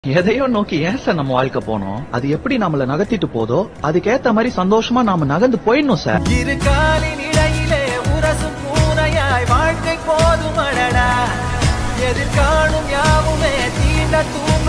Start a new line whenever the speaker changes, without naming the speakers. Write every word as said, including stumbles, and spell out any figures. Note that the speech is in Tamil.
எதையோ நோக்கி ஏன் சார் நம்ம வாழ்க்கை போனோம்? அது எப்படி நம்மள நகர்த்திட்டு போதோ அதுக்கேத்த மாதிரி சந்தோஷமா நாம நகர்ந்து போயிடணும் சார்.
இரு காலின் இடையிலே உரசும் பூனையாய் வாழ்க்கை போதுமடடா. எதிர்காணும் யாவுமே தீண்ட தூ